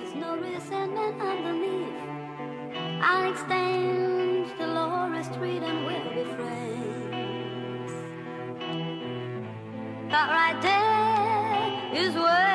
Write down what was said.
there's no resentment underneath. I'll extend the Laura Street and we'll be friends. But right there is where